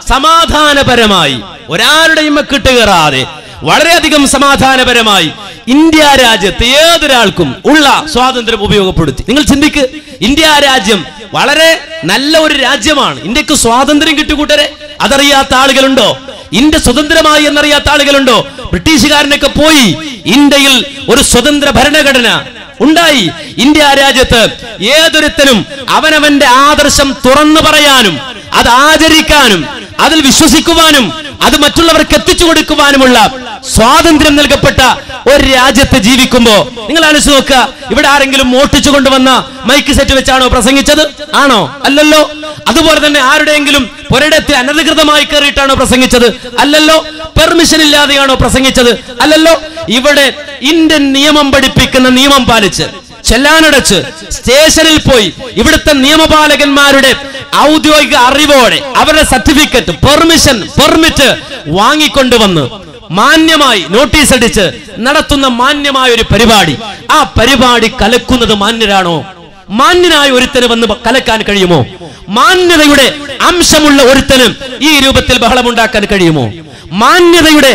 സമാധാനപരമായി ഒരാളുടെയും മെക്കിട്ട് കയറാതെ വളരെയധികം സമാധാനപരമായി ഇന്ത്യ രാജ്യത്ത് ഏതൊരാൾക്കും ഉള്ള സ്വാതന്ത്ര്യം ഉപയോഗപ്പെടുത്തി. നിങ്ങൾ ചിന്തിക്ക്, ഇന്ത്യ രാജ്യം വളരെ നല്ല ഒരു രാജ്യമാണ്. ഇന്ത്യക്ക് സ്വാതന്ത്ര്യം കിട്ടുകൂട്ടരെ, അതറിയാത്ത ആളുകളുണ്ടോ? ഇന്ത്യ സ്വതന്ത്രമായി എന്നറിയാത്ത ആളുകളുണ്ടോ? ബ്രിട്ടീഷുകാരനൊക്കെ പോയി ഇന്ത്യയിൽ ഒരു സ്വതന്ത്ര ഭരണഘടന ഉണ്ടായി. ഇന്ത്യ രാജ്യത്ത് ഏതൊരുത്തനും അവനവന്റെ ആദർശം തുറന്നു പറയാനും അത് ആചരിക്കാനും അതിൽ വിശ്വസിക്കുവാനും അത് മറ്റുള്ളവർക്ക് എത്തിച്ചു കൊടുക്കുവാനുമുള്ള സ്വാതന്ത്ര്യം നൽകപ്പെട്ട ഒരു രാജ്യത്ത് ജീവിക്കുമ്പോ നിങ്ങൾ ആലോചിച്ച് നോക്കുക. ഇവിടെ ആരെങ്കിലും മോഷ്ടിച്ചു കൊണ്ടുവന്ന മൈക്ക് സെറ്റ് വെച്ചാണോ പ്രസംഗിച്ചത്? ആണോ? അല്ലല്ലോ. അതുപോലെ തന്നെ ആരുടെയെങ്കിലും ഒരിടത്തിൽ അനധികൃതമായി കയറിയിട്ടാണോ പ്രസംഗിച്ചത്? അല്ലല്ലോ. പെർമിഷൻ ഇല്ലാതെയാണോ പ്രസംഗിച്ചത്? അല്ലല്ലോ. ഇവിടെ ഇന്ത്യൻ നിയമം പഠിപ്പിക്കുന്ന നിയമം പാലിച്ച് ചെല്ലാനടച്ച് സ്റ്റേഷനിൽ പോയി ഇവിടുത്തെ നിയമപാലകന്മാരുടെ ഔദ്യോഗിക അറിവോടെ അവരുടെ സർട്ടിഫിക്കറ്റ്, പെർമിറ്റ് വാങ്ങിക്കൊണ്ടുവന്ന് മാന്യമായി നോട്ടീസ് അടിച്ച് നടത്തുന്ന മാന്യമായ ഒരു പരിപാടി. ആ പരിപാടി കലക്കുന്നത് മാന്യരാണോ? മാന്യനായ ഒരുത്തന് വന്ന് കലക്കാൻ കഴിയുമോ? മാന്യതയുടെ അംശമുള്ള ഒരുത്തന് ഈ രൂപത്തിൽ ബഹളമുണ്ടാക്കാൻ കഴിയുമോ? മാന്യതയുടെ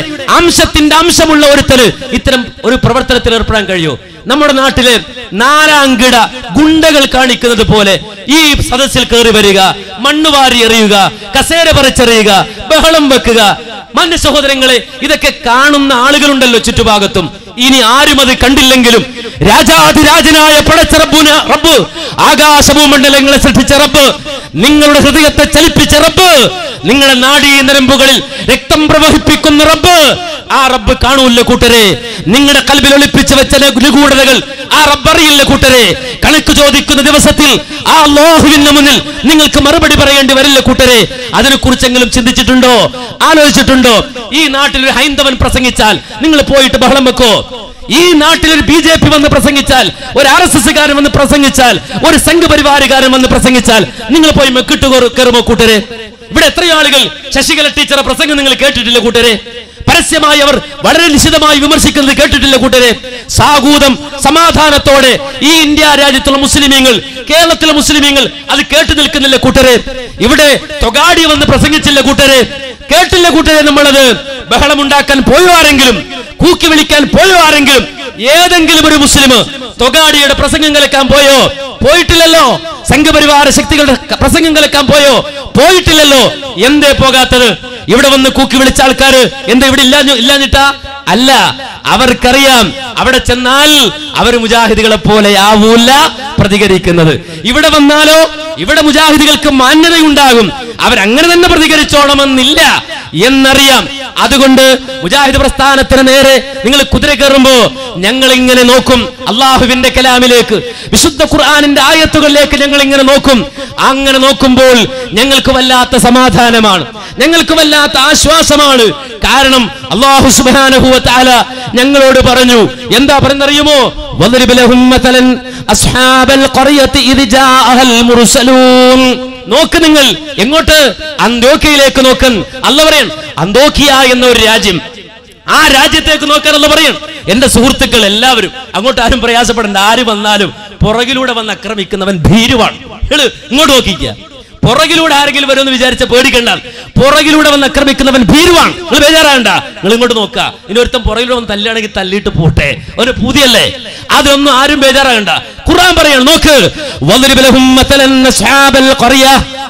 അംശമുള്ള ഒരുത്തന് ഇത്തരം ഒരു പ്രവർത്തനത്തിൽ ഏർപ്പെടാൻ കഴിയുമോ? നമ്മുടെ നാട്ടിലെ നാലാംകിട ഗുണ്ടകൾ കാണിക്കുന്നത് പോലെ ഈ സദസ്സിൽ കയറി വരിക, മണ്ണുവാരി എറിയുക, കസേര പറിച്ചെറിയുക, ബഹളം വെക്കുക. മാന്യ സഹോദരങ്ങളെ, ഇതൊക്കെ കാണുന്ന ആളുകളുണ്ടല്ലോ ചുറ്റുഭാഗത്തും. ഇനി ആരും അത് കണ്ടില്ലെങ്കിലും രാജാധിരാജനായ പടച്ച റബ്ബ്, ആകാശഭൂമണ്ഡലങ്ങളെ സൃഷ്ടിച്ച റബ്ബ്, നിങ്ങളുടെ ഹൃദയത്തെ ചലിപ്പിച്ച റബ്ബ്, നിങ്ങളുടെ നാഡീ നരമ്പുകളിൽ രക്തം പ്രവഹിപ്പിക്കുന്ന റബ്ബ്, ആ റബ്ബ് കാണൂല്ല കൂട്ടരെ. നിങ്ങളുടെ കൽബിൽ ഒളിപ്പിച്ചു വെച്ച നിഗൂഢതകൾ ആ റബ്ബ് അറിയില്ല കൂട്ടരെ. കണക്ക് ചോദിക്കുന്ന ദിവസത്തിൽ ആ അല്ലാഹുവിന്റെ മുന്നിൽ നിങ്ങൾക്ക് മറുപടി പറയേണ്ടി വരില്ല കൂട്ടരെ. അതിനെക്കുറിച്ചെങ്കിലും ചിന്തിച്ചിട്ടുണ്ടോ? ആലോചിച്ചിട്ടുണ്ടോ? ഈ നാട്ടിൽ ഒരു ഹൈന്ദവൻ പ്രസംഗിച്ചാൽ നിങ്ങൾ പോയിട്ട് ബഹളം വെക്കോ? ഈ നാട്ടിൽ ഒരു BJP വന്ന് പ്രസംഗിച്ചാൽ, ഒരു RSSകാരൻ വന്ന് പ്രസംഗിച്ചാൽ, ഒരു സംഘപരിവാരകാരൻ വന്ന് പ്രസംഗിച്ചാൽ നിങ്ങൾ പോയി മെക്കിട്ട് കയറുമോ കൂട്ടരെ? ഇവിടെ എത്രയോ ആളുകൾ ശശികല ടീച്ചറെ പ്രസംഗം നിങ്ങൾ കേട്ടിട്ടില്ല കൂട്ടരെ? പരസ്യമായി അവർ വളരെ നിശിതമായി വിമർശിക്കുന്നത് കേട്ടിട്ടില്ല കൂട്ടരെ? സാഹൂദം സമാധാനത്തോടെ ഈ ഇന്ത്യ രാജ്യത്തുള്ള മുസ്ലിമീങ്ങൾ, കേരളത്തിലെ മുസ്ലിമീങ്ങൾ അത് കേട്ടു നിൽക്കുന്നില്ല കൂട്ടരെ? ഇവിടെ തൊഗാഡി വന്ന് പ്രസംഗിച്ചില്ല കൂട്ടരെ? കേട്ടില്ല കൂട്ടരെ? നമ്മളത് ബഹളമുണ്ടാക്കാൻ പോയോ ആരെങ്കിലും? കൂക്കി വിളിക്കാൻ പോയോ ആരെങ്കിലും? ഏതെങ്കിലും ഒരു മുസ്ലിം തൊഗാഡിയുടെ പ്രസംഗം കേൾക്കാൻ പോയോ? പോയിട്ടില്ലല്ലോ. സംഘപരിവാര ശക്തികളുടെ പ്രസംഗം കേൾക്കാൻ പോയോ? പോയിട്ടില്ലല്ലോ. എന്തേ പോകാത്തത്? ഇവിടെ വന്ന് കൂക്കി വിളിച്ച ആൾക്കാര് എന്താ ഇവിടെ ഇല്ലാഞ്ഞിട്ടാ? അല്ല, അവർക്കറിയാം അവിടെ ചെന്നാൽ അവർ മുജാഹിദുകളെ പോലെ ആവൂല പ്രതികരിക്കുന്നത്. ഇവിടെ വന്നാലോ ഇവിടെ മുജാഹിദുകൾക്ക് മാന്യതയുണ്ടാകും, അവരങ്ങനെ തന്നെ പ്രതികരിച്ചോണമെന്നില്ല എന്നറിയാം. അതുകൊണ്ട് മുജാഹിദ് പ്രസ്ഥാനത്തിന് നേരെ നിങ്ങൾ കുതിര കയറുമ്പോ ഞങ്ങൾ ഇങ്ങനെ നോക്കും. അള്ളാഹുവിന്റെ കലാമിലേക്ക്, വിശുദ്ധ ഖുർആനിന്റെ ആയത്തുകളിലേക്ക് ഞങ്ങൾ ഇങ്ങനെ നോക്കും. അങ്ങനെ നോക്കുമ്പോൾ ഞങ്ങൾക്ക് വല്ലാത്ത സമാധാനമാണ്, ഞങ്ങൾക്ക് വല്ലാത്ത ആശ്വാസമാണ്. കാരണം അല്ലാഹു സുബ്ഹാനഹു വ തആല ഞങ്ങളോട് പറഞ്ഞു. എന്താ പറയുന്നറിയുമോ? വദ്രിബ് ലഹും മതലൻ അസ്ഹാബൽ ഖറിയതി ഇദ് ജാഅഹൽ മുർസലൂൻ. നോക്ക് നിങ്ങൾ എങ്ങോട്ട്? അന്തോക്കിയയിലേക്ക് നോക്കൻ. അല്ലാഹു പറയും അന്തോക്കിയ എന്ന ഒരു രാജ്യം, ആ രാജ്യത്തേക്ക് നോക്കാൻ അല്ലാഹു പറയും. എന്റെ സുഹൃത്തുക്കൾ എല്ലാവരും അങ്ങോട്ട് ആരും പ്രയാസപ്പെടേണ്ട. ആര് വന്നാലും പുറകിലൂടെ വന്ന് ആക്രമിക്കുന്നവൻ ഭീരുവാണ്. ഇങ്ങോട്ട് നോക്കിക്കുക. പുറകിലൂടെ ആരെങ്കിലും വരുമെന്ന് വിചാരിച്ച പേടിക്കണ്ട. പുറകിലൂടെ വന്ന് ആക്രമിക്കുന്നവൻ ഭീരുവാണ്. നിങ്ങൾ ബേജാറാകണ്ട. നിങ്ങൾ ഇങ്ങോട്ട് നോക്കുക. ഇനി ഒരുത്തം പുറകിലൂടെ വന്ന് തല്ലുകയാണെങ്കിൽ തല്ലിയിട്ട് പോട്ടെ, ഒരു പൂതിയല്ലേ. അതൊന്നും ആരും ബേജാറാകണ്ട. ഖുർആൻ പറയാണ്, നോക്ക്. വദ്രിബ് ലഹും മതലൻ അസ്ഹാബൽ ഖറിയ.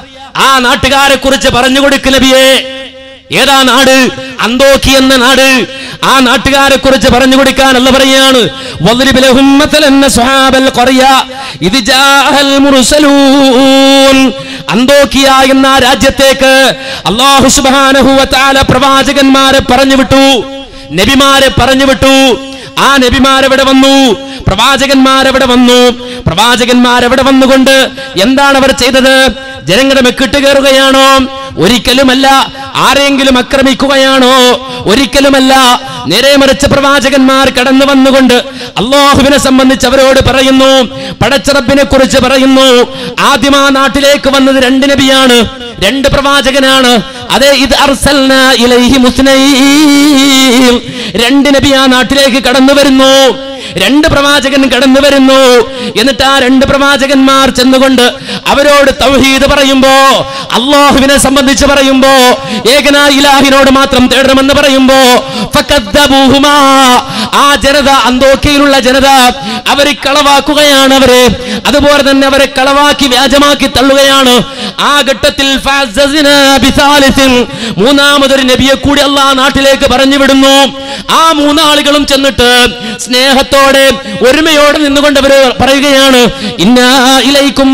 ആ നാട്ടുകാരെ കുറിച്ച് പറഞ്ഞു കൊടുക്ക് നബിയേ. ഏതാ നാട്? അന്തോക്കി എന്ന നാട്. ആ നാട്ടുകാരെ കുറിച്ച് പറഞ്ഞു കൊടുക്കാൻ അല്ലാഹു പറയാണ്, വദ്രിബ് ലഹും മതലൻ അസ്ഹാബൽ ഖറിയ ഇദ് ജാഅൽ മുർസലൂൻ. അന്തോക്കിയ എന്ന രാജ്യത്തേക്ക് അല്ലാഹു സുബ്ഹാനഹു വ തആല പ്രവാചകന്മാരെ പറഞ്ഞു വിട്ടു, നബിമാരെ പറഞ്ഞു വിട്ടു. ആ നബിമാരെവിടെ വന്നു? പ്രവാചകന്മാരെവിടെ വന്നു? പ്രവാചകന്മാരെവിടെ വന്നുകൊണ്ട് എന്താണ് അവർ ചെയ്തത്? ജനങ്ങളുടെ മെക്കിട്ട് കയറുകയാണോ? ഒരിക്കലുമല്ല. ആരെങ്കിലും ആക്രമിക്കുകയാണോ? ഒരിക്കലുമല്ല. നേരെ മറിച്ച് പ്രവാചകന്മാർ കടന്നു വന്നുകൊണ്ട് അല്ലാഹുവിനെ സംബന്ധിച്ച് അവരോട് പറയുന്നു, പടച്ച റബ്ബിനെ കുറിച്ച് പറയുന്നു. ആദ്യം ആ നാട്ടിലേക്ക് വന്നത് 2 നബിയാണ്, 2 പ്രവാചകനാണ്. അതെ, ഇത് അർസൽനാ ഇലൈഹി മുസ്നൈൻ. 2 നബി ആ നാട്ടിലേക്ക് കടന്നു വരുന്നു. രണ്ട് പ്രവാചകൻ കടന്നു വരുന്നു. എന്നിട്ട് ആ രണ്ട് പ്രവാചകന്മാർ ചെന്നുകൊണ്ട് അവരോട് തൗഹീദ് പറയുമ്പോ, അല്ലാഹുവിനെ സംബന്ധിച്ച് പറയുമ്പോ, ഏകനായ ഇലാഹിനോട് മാത്രം തേടണമെന്ന് പറയുമ്പോ, ഫകദ്ദബൂഹുമാ, ആ ജനത, അന്തോഖ്യയിലുള്ള ജനത അവരെ കളവാക്കുകയാണ്. അവരെ അതുപോലെ തന്നെ അവരെ കളവാക്കി വ്യാജമാക്കി തള്ളുകയാണ്. ആ ഘട്ടത്തിൽ മൂന്നാമതൊരു നബിയെ കൂടി അല്ലാഹ് നാട്ടിലേക്ക് പറഞ്ഞു വിടുന്നു. ആ മൂന്നാളുകളും ചെന്നിട്ട് സ്നേഹത്തോടെ ഒരുമയോടെ നിന്നുകൊണ്ട് അവർ പറയുകയാണ്, ഇന്നാ ഇലൈക്കും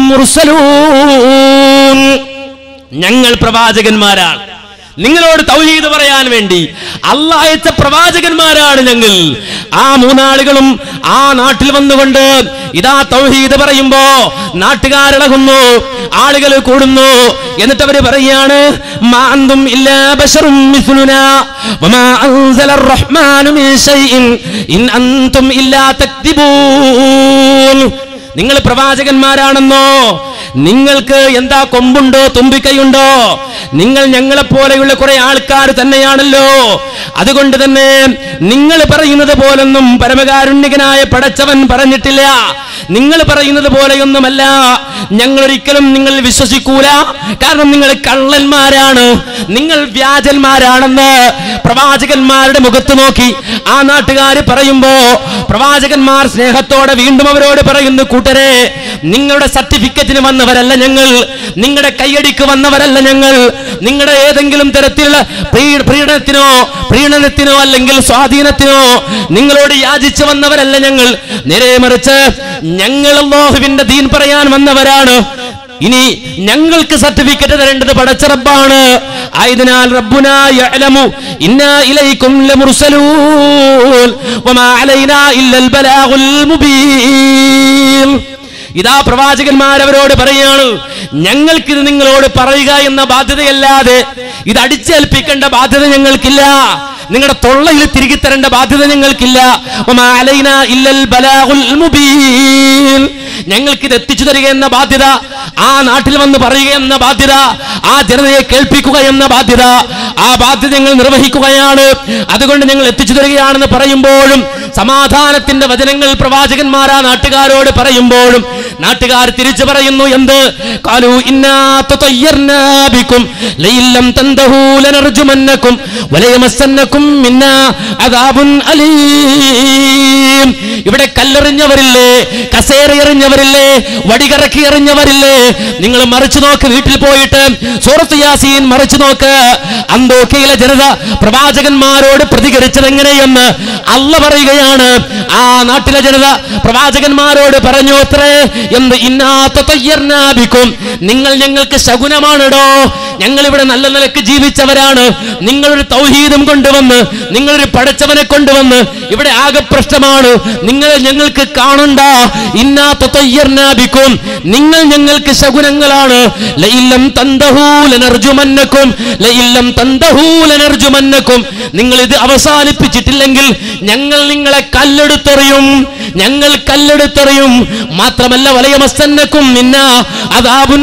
മുർസലൂൻ, ഞങ്ങൾ പ്രവാചകന്മാരാണ്, നിങ്ങളോട് തൗഹീദ് പറയാൻ വേണ്ടി അല്ലാഹ് അയച്ച പ്രവാചകന്മാരാണ് ഞങ്ങൾ. ആ മൂന്നാളുകളും ആ നാട്ടിൽ വന്നുകൊണ്ട് ഇതാ തൗഹീദ് പറയുമ്പോ നാട്ടുകാരിളകുന്നു, ആളുകൾ കൂടുന്നു. എന്നിട്ട് അവര് പറയാണ്, മാ അൻതും ഇല്ലാ ബശറും മിസ്ലുനാ വമാ അൻസലർ റഹ്മാനു മിൻ ശൈഇൻ ഇൻ അൻതും ഇല്ലാ തക്ദിബൂൻ. നിങ്ങൾ പ്രവാചകന്മാരാണെന്നോ? നിങ്ങൾക്ക് എന്താ കൊമ്പുണ്ടോ, തുമ്പിക്കൈയുണ്ടോ? നിങ്ങൾ ഞങ്ങളെ പോലെയുള്ള കുറെ ആൾക്കാർ തന്നെയാണല്ലോ. അതുകൊണ്ട് തന്നെ നിങ്ങൾ പറയുന്നത് പോലൊന്നും പരമകാരുണ്യകനായ പടച്ചവൻ പറഞ്ഞിട്ടില്ല. നിങ്ങൾ പറയുന്നത് പോലെയൊന്നുമല്ല. ഞങ്ങൾ ഒരിക്കലും നിങ്ങൾ വിശ്വസിക്കൂല. കാരണം നിങ്ങൾ കള്ളന്മാരാണ്, നിങ്ങൾ വ്യാജന്മാരാണെന്ന് പ്രവാചകന്മാരുടെ മുഖത്ത് നോക്കി ആ നാട്ടുകാർ പറയുമ്പോ പ്രവാചകന്മാർ സ്നേഹത്തോടെ വീണ്ടും അവരോട് പറയുന്നു, കൂട്ടരെ, നിങ്ങളുടെ സർട്ടിഫിക്കറ്റിന് വന്നവരല്ല ഞങ്ങൾ, നിങ്ങളുടെ കൈയടിക്ക് വന്നവരല്ല ഞങ്ങൾ, നിങ്ങളുടെ ഏതെങ്കിലും തരത്തിലുള്ള പ്രീണനത്തിനോ അല്ലെങ്കിൽ സ്വാധീനത്തിനോ നിങ്ങളോട് യാചിച്ചു വന്നവരല്ല ഞങ്ങൾ. നേരെ മറിച്ച് ഞങ്ങൾ അല്ലാഹുവിന്റെ ദീൻ പറയാൻ വന്നവരാണ്. ഇനി ഞങ്ങൾക്ക് സർട്ടിഫിക്കറ്റ് തരേണ്ടത് പടച്ച റബ്ബാണ്. ആയതിനാൽ റബ്ബുനാ യഅലമു ഇന്നാ ഇലൈക്കും ലമുർസലൂൻ വമാ അലൈനാ ഇല്ലൽ ബലാഗുൽ മുബീൻ. ഇതാ പ്രവാചകന്മാർ അവരോട് പറയാണ്, ഞങ്ങൾക്കിത് നിങ്ങളോട് പറയുക എന്ന ബാധ്യതയല്ലാതെ ഇത് അടിച്ചേൽപ്പിക്കേണ്ട ബാധ്യത ഞങ്ങൾക്കില്ല, നിങ്ങളുടെ തൊള്ളയിൽ തിരികെ തരേണ്ട ബാധ്യത ഞങ്ങൾക്കില്ല. വമാ അലൈനാ ഇല്ലൽ ബലാഗുൽ മുബീൻ. ഞങ്ങൾക്കിത് എത്തിച്ചു തരിക എന്ന ബാധ്യത, ആ നാട്ടിൽ വന്ന് പറയുക എന്ന ബാധ്യത, ആ ജനതയെ കേൾപ്പിക്കുക എന്ന ബാധ്യത, ആ ബാധ്യത ഞങ്ങൾ നിർവഹിക്കുകയാണ്. അതുകൊണ്ട് ഞങ്ങൾ എത്തിച്ചു തരികയാണെന്ന് പറയുമ്പോഴും സമാധാനത്തിന്റെ വചനങ്ങൾ പ്രവാചകന്മാർ ആ നാട്ടുകാരോട് പറയുമ്പോഴും നാട്ടുകാർ തിരിച്ചു പറയുന്നു, എന്ത്? ഖാലൂ ഇന്നാ തതയ്യർനാ ബികും ലഇല്ലം തന്തഹൂ ലനർജുമന്നകും വലയമസ്സന്നകും മിന്നാ അദാബുൻ അലീം. ഇവിടെ കല്ലെറിഞ്ഞവരില്ലേ, കസേര എറിഞ്ഞവരില്ലേ, വടികറക്കി എറിഞ്ഞവരില്ലേ? നിങ്ങൾ മറിച്ചു നോക്ക്, വീട്ടിൽ പോയിട്ട് സൂറത്ത് യാസീൻ മറിച്ചു നോക്ക്. അന്തോഖ്യയിലെ ജനത പ്രവാചകന്മാരോട് പ്രതികരിച്ചത് എങ്ങനെയെന്ന് അല്ലാഹ് പറയുകയാണ്. ആ നാട്ടിലെ ജനത പ്രവാചകന്മാരോട് പറഞ്ഞു അത്രേ, എന്ത്? ഇന്നാ തതയ്യർനാ ബികും, നിങ്ങൾ ഞങ്ങൾക്ക് ശകുനമാണോ? ഞങ്ങൾ ഇവിടെ നല്ല നിലക്ക് ജീവിച്ചവരാണ്. നിങ്ങളൊരു തൗഹീദും കൊണ്ടുവന്ന്, നിങ്ങളൊരു പടച്ചവനെ കൊണ്ടുവന്ന് ഇവിടെ ആകെ പ്രശ്നമാണ്. നിങ്ങൾ ഞങ്ങൾക്ക് കാണണ്ട. ഇന്നാ തതയ്യർനാ ബികും, നിങ്ങൾ ഞങ്ങൾക്ക് ശകുനങ്ങളാണ്. ലഇല്ലം തന്തഹൂ ലനർജുമന്നകും ലഇല്ലം തന്തഹൂ ലനർജുമന്നകും. നിങ്ങൾ ഇത് അവസാനിപ്പിച്ചിട്ടില്ലെങ്കിൽ ഞങ്ങൾ നിങ്ങളെ കല്ലെടുത്തെറിയും, ഞങ്ങൾ കല്ലെടുത്തെറിയും. മാത്രമല്ല വലയമസ്സന്നകും മിന്നാ അദാബുൻ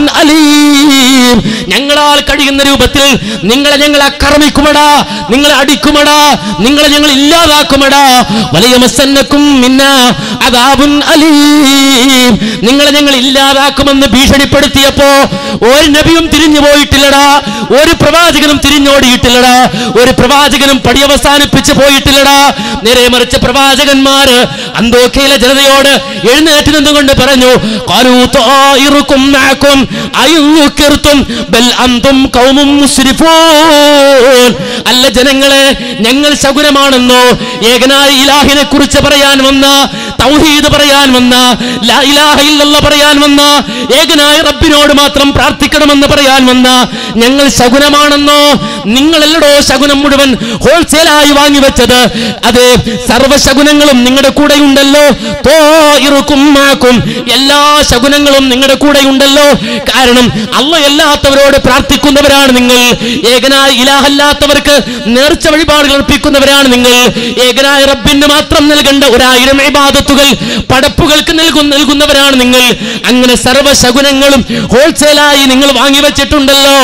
അലീം. ഞങ്ങളാൽ കഴിയുന്ന രൂപത്തിൽ നിങ്ങളെ ഞങ്ങൾ ആക്രമിക്കുമടാ, നിങ്ങളെ അടിക്കുമടാ, നിങ്ങളെ ഞങ്ങൾ ഇല്ലാതാക്കുമടാ. വലയമസ്സന്നകും മിന്നാ അദാബുൻ അലീം. നിങ്ങളെ ഞങ്ങൾ ഇല്ലാതാക്കുമെന്ന് ഭീഷണിപ്പെടുത്തിയപ്പോ ഒരു നബിയും തിരിഞ്ഞു പോയിട്ടില്ലടാ, ഒരു പ്രവാചകനും തിരിഞ്ഞോടിയിട്ടില്ലടാ, ഒരു പ്രവാചകനും പടിയവസാനിപ്പിച്ച് പോയിട്ടില്ലടാ. നേരെ മറിച്ച് പ്രവാചകന്മാര് അന്തോഖ്യയിലെ ജനതയോട് എഴുന്നേറ്റ് നിന്നുകൊണ്ട് പറഞ്ഞു, ഖാലൂ തആയിറുകും മഅകും അയ്യുകിർതും ബൽ അൻതും ഖൗമും മുസ്രിഫൂൻ. അല്ല ജനങ്ങളെ, ഞങ്ങൾ ശകുനമാണെന്നോ? ഏകനായ ഇലാഹിനെ കുറിച്ച് പറയാൻ വന്ന, തൗഹീദ് പറയാൻ വന്ന, ലാ ഇലാഹ ഇല്ലല്ലാഹ് പറയാൻ വന്ന, ഏകനായ റബ്ബിനോട് മാത്രം പ്രാർത്ഥിക്കണമെന്ന് പറയാൻ വന്ന ഞങ്ങൾ ശകുനമാണെന്നോ? നിങ്ങളല്ലടോ ശകുനം മുഴുവൻ ഹോൾസെയിലായി വാങ്ങിവെച്ചത്. അതെ, സർവ്വശകുനങ്ങളും നിങ്ങളുടെ കൂടെയുണ്ടല്ലോ. തആയിറുകും മഅകും, എല്ലാ ശകുനങ്ങളും നിങ്ങളുടെ കൂടെയുണ്ടല്ലോ. കാരണം അല്ലാഹ് അല്ലാത്തവരോട് പ്രാർത്ഥിക്കുന്നവരാണ് നിങ്ങൾ. ഏകനായ ഇലാഹല്ലാത്തവർക്ക് നേർച്ച വഴിപാടുകൾ അർപ്പിക്കുന്നവരാണ് നിങ്ങൾ. ഏകനായ റബ്ബിന് മാത്രം നൽകേണ്ട 1000 ഇബാദത്തുകൾ പടപ്പുകൾക്ക് നൽകുന്നവരാണ് നിങ്ങൾ. അങ്ങനെ സർവ്വ ശകുനങ്ങൾ സാധനങ്ങളും ഹോൾസെയിലായി നിങ്ങൾ വാങ്ങി വെച്ചിട്ടുണ്ടല്ലോ.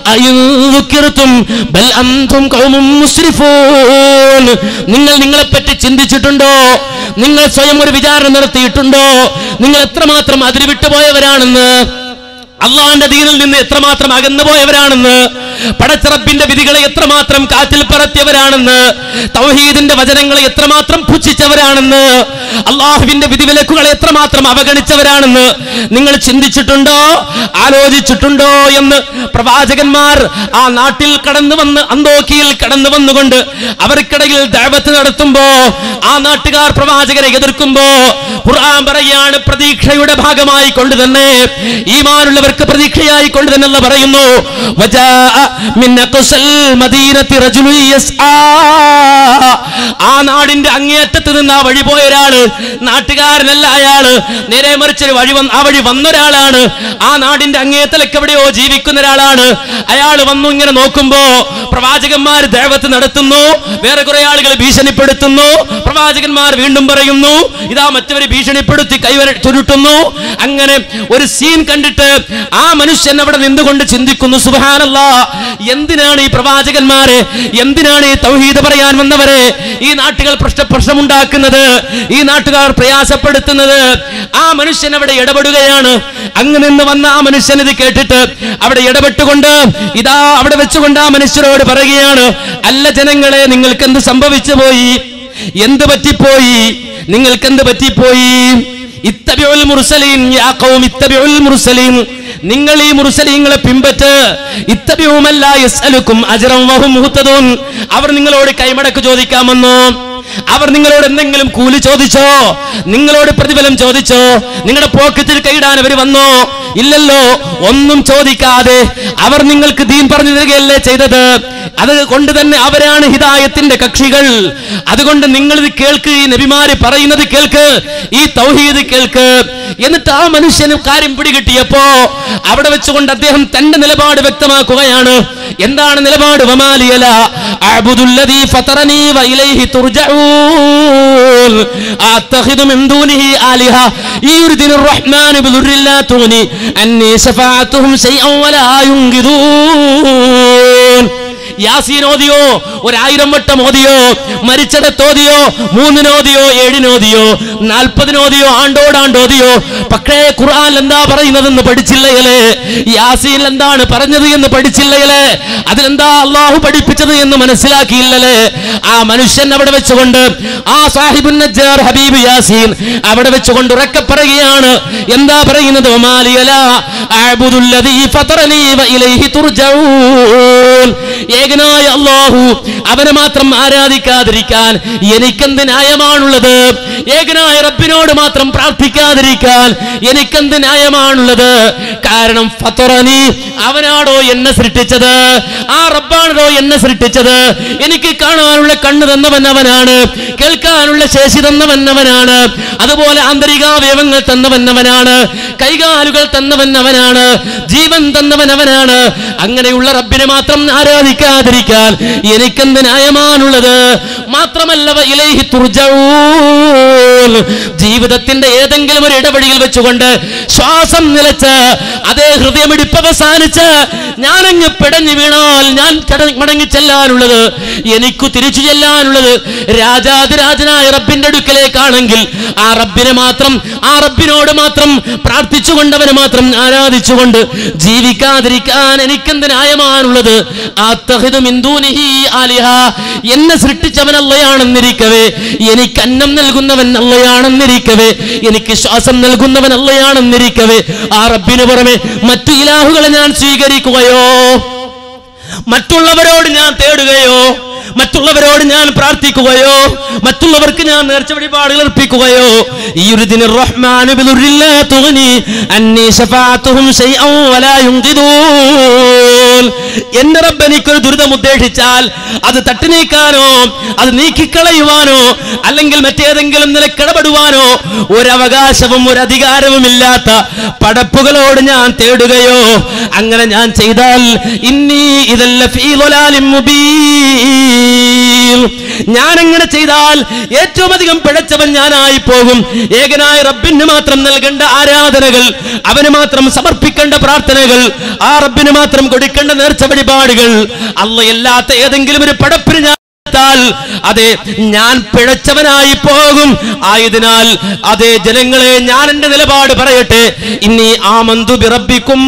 നിങ്ങൾ നിങ്ങളെപ്പറ്റി ചിന്തിച്ചിട്ടുണ്ടോ? നിങ്ങൾ സ്വയം ഒരു വിചാരണ നടത്തിയിട്ടുണ്ടോ? നിങ്ങൾ എത്രമാത്രം അതിര് വിട്ടുപോയവരാണെന്ന്, അള്ളാഹുവിന്റെ ദീനിൽ നിന്ന് എത്രമാത്രം അകന്നു പോയവരാണെന്ന്, പടച്ചറപ്പിന്റെ വിധികളെ എത്രമാത്രം കാറ്റിൽ പറത്തിയവരാണെന്ന്, തൗഹീദിന്റെ വചനങ്ങളെ എത്രമാത്രം പുച്ഛിച്ചവരാണെന്ന്, അള്ളാഹുവിന്റെ വിധിവിലക്കുകളെ എത്രമാത്രം അവഗണിച്ചവരാണെന്ന് നിങ്ങൾ ചിന്തിച്ചിട്ടുണ്ടോ, ആലോചിച്ചിട്ടുണ്ടോ എന്ന് പ്രവാചകന്മാർ ആ നാട്ടിൽ കടന്നു വന്ന്, അന്തോക്കിയിൽ കടന്നു വന്നുകൊണ്ട് അവർക്കിടയിൽ ദഅവത്ത് നടത്തുമ്പോ, ആ നാട്ടുകാർ പ്രവാചകരെ എതിർക്കുമ്പോ ഖുർആൻ പറയാണ്, പ്രതീക്ഷയുടെ ഭാഗമായി കൊണ്ട് തന്നെ, ഈമാനുള്ളവർക്ക് പ്രതീക്ഷയായി കൊണ്ട് തന്നെ അല്ലാഹു പറയുന്നു, ആ നാടിന്റെ അങ്ങേയറ്റത്ത് നിന്ന് ആ വഴി പോയ ഒരാള്, നാട്ടുകാരനല്ല അയാള്, നേരെ മറിച്ചൊരു ആ വഴി വന്നൊരാളാണ്. ആ നാടിന്റെ അങ്ങേയത്തിലൊക്കെ എവിടെയോ ജീവിക്കുന്ന ഒരാളാണ്. അയാൾ വന്നു ഇങ്ങനെ നോക്കുമ്പോ പ്രവാചകന്മാർ ദഅവത്ത് നടത്തുന്നു, വേറെ കുറെ ആളുകൾ ഭീഷണിപ്പെടുത്തുന്നു. പ്രവാചകന്മാർ വീണ്ടും പറയുന്നു, ഇതാ മറ്റവരെ ഭീഷണിപ്പെടുത്തി കൈവര ചുരുട്ടുന്നു. അങ്ങനെ ഒരു സീൻ കണ്ടിട്ട് ആ മനുഷ്യൻ അവിടെ നിന്നുകൊണ്ട് ചിന്തിക്കുന്നു, സുബ്ഹാനല്ലാഹ്, എന്തിനാണ് ഈ പ്രവാചകന്മാരെ, എന്തിനാണ് ഈ തൗഹീദ് പറയാൻ വന്നവരെ ഈ നാട്ടുകൾ പ്രശ്നമുണ്ടാക്കുന്നത്, ഈ നാട്ടുകാർ പ്രയാസപ്പെടുത്തുന്നത്? ആ മനുഷ്യൻ അവിടെ ഇടപെടുകയാണ്. അങ്ങനെ നിന്ന് വന്ന ആ മനുഷ്യൻ ഇത് കേട്ടിട്ട് അവിടെ ഇടപെട്ടുകൊണ്ട് ഇതാ അവിടെ വെച്ചുകൊണ്ട് ആ മനുഷ്യരോട് പറയുകയാണ്, അല്ല ജനങ്ങളെ, നിങ്ങൾക്ക് എന്ത് സംഭവിച്ചു പോയി? എന്ത് പറ്റിപ്പോയി? നിങ്ങൾക്ക് എന്ത് പറ്റിപ്പോയി? ഇത്തബിഉൽ മുർസലീൻ യാ ഖൗം ഇത്തബിഉൽ മുർസലീൻ, നിങ്ങൾ ഈ മുർസലീങ്ങളെ പിൻപറ്റ്. ഇത്തബിഉ ലാ യസ്അലുക്കും അജ്റൻ വഹും മുഹ്തദൂൻ, അവർ നിങ്ങളോട് കൈമടക്ക് ചോദിക്കാമെന്നോ? അവർ നിങ്ങളോട് എന്തെങ്കിലും കൂലി ചോദിച്ചോ? നിങ്ങളോട് പ്രതിഫലം ചോദിച്ചോ? നിങ്ങളുടെ പോക്കറ്റിൽ കൈയിടാൻ അവർ വന്നോ? ഇല്ലല്ലോ. ഒന്നും ചോദിക്കാതെ അവർ നിങ്ങൾക്ക് ദീൻ പറഞ്ഞു തരികയല്ലേ ചെയ്തത്. അതുകൊണ്ട് തന്നെ അവരാണ് ഹിദായത്തിന്റെ കക്ഷികൾ. അതുകൊണ്ട് നിങ്ങൾ ഇത് കേൾക്ക്, ഈ നബിമാര് പറയുന്നത് കേൾക്ക്, ഈ തൗഹീദ് കേൾക്ക്. എന്നിട്ട് ആ മനുഷ്യന് കാര്യം പിടികിട്ടിയപ്പോ അവിടെ വെച്ചുകൊണ്ട് അദ്ദേഹം തന്റെ നിലപാട് വ്യക്തമാക്കുകയാണ്. എന്താണ് നിലപാട്? വമാലിയല അഅ്ബുദുല്ലദീ ഫതറനീ വഇലൈഹി തുർജഊൻ അത്തഖിദു മിൻ ദൂനിഹി ആലിഹ യുരിദുർ റഹ്മാനു ബിദുർരില്ലാ തുഗ്നി അന്നി ശഫാഅതുഹും ശൈഅൻ വലാ യുൻഖിദൂൻ. യാസീൻ ഓതിയോ, 1000 വട്ടം ഓതിയോ, മരിച്ചടത്തോതിയോ, 3 ഓതിയോ, 7 ഓതിയോ, 40 ഓതിയോ, ആണ്ടോടാണ്ടോതിയോ, പക്ഷേ ഖുർആൻ എന്താ പറയുന്നതെന്ന് പഠിച്ചില്ലയല്ലേ? യാസീൻ എന്താണ് പറഞ്ഞത് എന്ന് പഠിച്ചില്ലയല്ലേ? അതിലെന്താ അള്ളാഹു പഠിപ്പിച്ചത് എന്ന് മനസ്സിലാക്കിയില്ലല്ലേ? ആ മനുഷ്യൻ അവിടെ വെച്ചുകൊണ്ട്, ആ സാഹിബുൻ നജ്ജാർ ഹബീബ് യാസീൻ അവിടെ വെച്ചുകൊണ്ട് ഉറക്കെ പറയുകയാണ്. എന്താ പറയുന്നത്? വമാലിയല അഅ്ബുദുല്ലദീ ഫതറനീ വഇലൈഹി തുർജഊൻ. ഏകനായ അല്ലാഹു, അവനെ മാത്രം ആരാധിക്കാതിരിക്കാൻ എനിക്കെന്ത് ന്യായമാണുള്ളത്? ഏകനായ റബ്ബിനോട് മാത്രം പ്രാർത്ഥിക്കാതിരിക്കാൻ എനിക്കെന്ത് ന്യായമാണുള്ളത്? കാരണം ഫതറനി, അവനാണോ എന്നെ സൃഷ്ടിച്ചത്, ആ റബ്ബാണോ എന്നെ സൃഷ്ടിച്ചത്. എനിക്ക് കാണാനുള്ള കണ്ണ് തന്നവൻ അവനാണ്, കേൾക്കാനുള്ള ശേഷി തന്നവൻ അവനാണ്, അതുപോലെ ആന്തരികാവയവങ്ങൾ തന്നവൻ അവനാണ്, കൈകാലുകൾ തന്നവൻ അവനാണ്, ജീവൻ തന്നവൻ അവനാണ്. അങ്ങനെയുള്ള റബ്ബിനെ മാത്രം ആരാധിക്കാതിരിക്കാൻ എനിക്കെന്ത് ന്യായമാണുള്ളത്? മാത്രമല്ല ഇലൈഹി തുർജഊൻ, ജീവിതത്തിന്റെ ഏതെങ്കിലും ഒരു ഇടവഴിയിൽ വെച്ചുകൊണ്ട് ശ്വാസം നിലച്ച്, അതേ ഹൃദയമിടിപ്പ് അവസാനിച്ച് ഞാനങ്ങ് പിടഞ്ഞു വീണാൽ ഞാൻ മടങ്ങി ചെല്ലാനുള്ളത്, എനിക്ക് തിരിച്ചു ചെല്ലാനുള്ളത് രാജാതിരാജനായ റബ്ബിന്റെ അടുക്കലേക്കാണെങ്കിൽ ആ റബ്ബിനെ മാത്രം, ആ റബ്ബിനോട് മാത്രം പ്രാർത്ഥിച്ചുകൊണ്ട് അവനെ മാത്രം ആരാധിച്ചുകൊണ്ട് ജീവിക്കാതിരിക്കാൻ എനിക്കെന്ത് ന്യായമാണുള്ളത്? അത്തഖിദു മിൻ ദൂനിഹി ആലിഹ, എന്നെ സൃഷ്ടിച്ചവൻ അല്ലാഹയാണെന്നിരിക്കവേ, എനിക്ക് അന്നം നൽകുന്നവൻ അല്ലാഹയാണെന്നിരിക്കവേ, എനിക്ക് ശ്വാസം നൽകുന്നവൻ അല്ലാഹയാണെന്നിരിക്കവേ, ആ റബ്ബിന് പുറമെ മറ്റു ഇലാഹുകളെ ഞാൻ സ്വീകരിക്കുകയോ, മറ്റുള്ളവരോട് ഞാൻ തേടുകയോ, മറ്റുള്ളവരോട് ഞാൻ പ്രാർത്ഥിക്കുകയോ, മറ്റുള്ളവർക്ക് ഞാൻ നേർച്ച വഴിപാടുകൾ അർപ്പിക്കുകയോ, യുരിദുർ റഹ്മാനു ബിദുർരില്ലാ തുഗ്നി അന്നി ശഫാഅതുഹും ശൈഅൻ വലാ യുൻഖിദൂൻ. എന്റെ റബ്ബ് എനിക്കൊരു ദുരിതം ഉദ്ദേശിച്ചാൽ അത് തട്ടിനീക്കാനോ, അത് നീക്കിക്കളയുവാനോ, അല്ലെങ്കിൽ മറ്റേതെങ്കിലും നിലക്കിടപെടുവാനോ ഒരവകാശവും ഒരധികാരവും ഇല്ലാത്ത പടപ്പുകളോട് ഞാൻ തേടുകയോ, അങ്ങനെ ഞാൻ ചെയ്താൽ ഇന്നി ഇദൽ ഫീ ളലാലിൻ മുബീൻ, ഞാൻ അങ്ങനെ ചെയ്താൽ ഏറ്റവും അധികം പിഴച്ചവൻ ഞാനായി പോകും. ഏകനായ റബ്ബിന് മാത്രം നൽകേണ്ട ആരാധനകൾ, അവന് മാത്രം സമർപ്പിക്കേണ്ട പ്രാർത്ഥനകൾ, ആ റബ്ബിന് മാത്രം കൊടുക്കേണ്ട നേർച്ച വഴിപാടുകൾ അല്ലാത്ത ഏതെങ്കിലും ഒരു പടപ്പിന് ഞാൻ അതെ ഞാൻ പിഴച്ചവനായി പോകും. ആയതിനാൽ അതേ ജനങ്ങളെ, ഞാൻ എന്റെ നിലപാട് പറയട്ടെ. ഇന്നി ആമന്തു ബിറബ്ബിക്കും